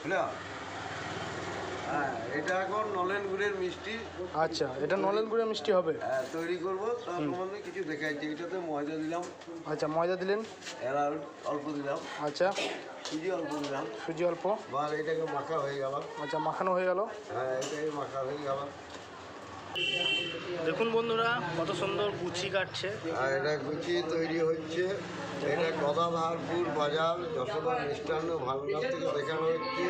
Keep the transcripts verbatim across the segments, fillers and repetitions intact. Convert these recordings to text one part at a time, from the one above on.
হ্যাঁ, হ্যাঁ, এটা এখন নলেন গুড়ের মিষ্টি। আচ্ছা, এটা নলেন গুড়ের মিষ্টি হবে। হ্যাঁ, তৈরি করবো। তার সম্বন্ধে কিছু দেখাচ্ছি। এটাতে ময়দা দিলাম। আচ্ছা, ময়দা দিলেন। এলাচ অল্প দিলাম। আচ্ছা, সুজি অল্প দিলাম। সুজি অল্প। বা এটাকে মাখা হয়ে গেল। আচ্ছা, মাখানো হয়ে গেল। হ্যাঁ, এটাকে মাখা হয়ে গেল। দেখুন বন্ধুরা, কত সুন্দর গুচি কাটছে। আর এটা গুচি তৈরি হচ্ছে। এটা গদাধারপুর বাজার যশোদা মিষ্টান্ন ভান্ডার থেকে দেখানো হচ্ছে।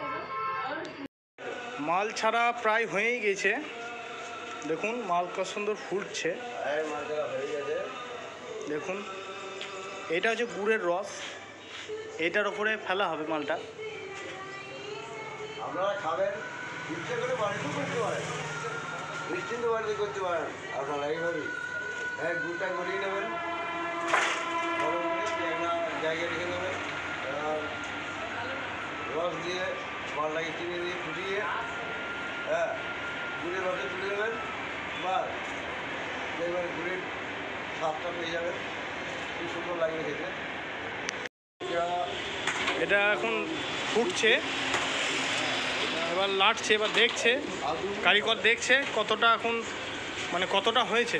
মাল ছাড়া প্রায় হয়েই গেছে। দেখুন মাল কত সুন্দর ফুটছে। দেখুন, এটা হচ্ছে গুড়ের রস, এটার ওপরে ফেলা হবে মালটা। আপনারা খাবেন, ইচ্ছে করে বাড়িতেও করতে পারেন, নিশ্চিন্ত বাড়িতে করতে পারেন আপনারা এইভাবেই। হ্যাঁ, গুড়টা গড়িয়ে নেবেন, গরম করে একটা জায়গায় রেখে দেবেন। রস দিয়ে মালটাকে চিনি দিয়ে ফুটিয়ে, হ্যাঁ, গুড়ের রসে তুলে দেবেন। বা এবার গুড়ের স্বাদটা পেয়ে যাবেন, খুব সুন্দর লাগবে খেতে। এটা এখন ফুটছে, এবার লাটছে, এবার দেখছে কারিগর, দেখছে কতটা এখন মানে কতটা হয়েছে।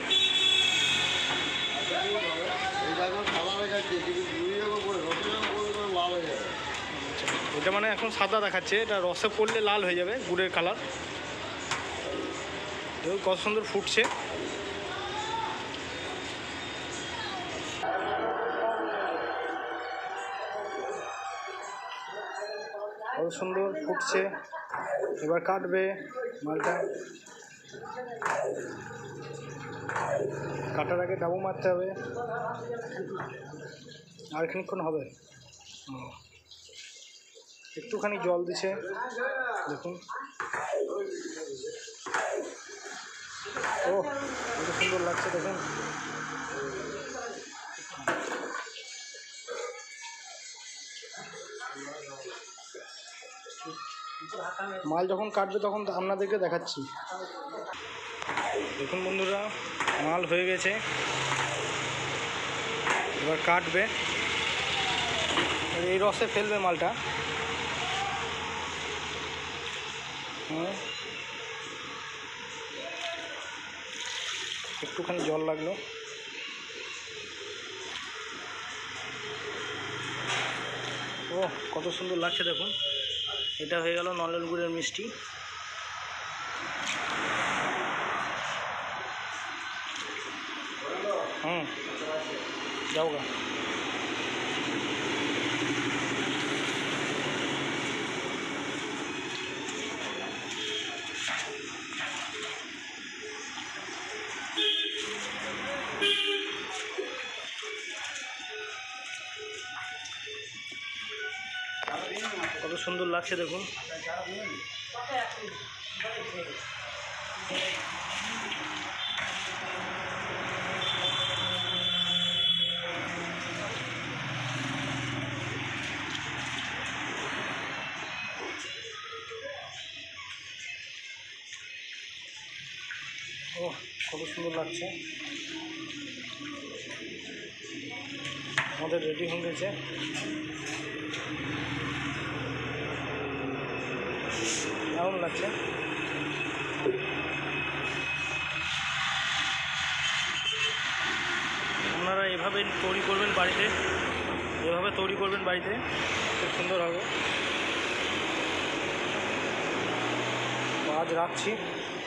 এটা মানে এখন সাদা দেখাচ্ছে, এটা রসে পড়লে লাল হয়ে যাবে গুড়ের কালার। কত সুন্দর ফুটছে। কত সুন্দর ফুটছে। এবার কাটবে মালটা, কাটার আগে ডাবু মারতে হবে। আর খানিকক্ষণ হবে, একটুখানি জল দিছে। দেখুন, ও কত সুন্দর লাগছে। দেখুন, মাল যখন কাটবে তখন আপনাদেরকে দেখাচ্ছি। দেখুন বন্ধুরা, মাল হয়ে গেছে, এবার কাটবে, এই রসে ফেলবে মালটা। হুম, একটুখানি জল লাগলো। ও কত সুন্দর লাগছে। দেখুন, এটা হয়ে গেল নলেন গুড়ের মিষ্টি। হুম, যাও গা। কত সুন্দর লাগছে। দেখুন, ও কত সুন্দর লাগছে। আমাদের রেডি হয়ে গেছে। কেমন লাগছে? আপনারা এভাবে তৈরি করবেন বাড়িতে, এভাবে তৈরি করবেন বাড়িতে, খুব সুন্দর হবে। আজ রাখছি।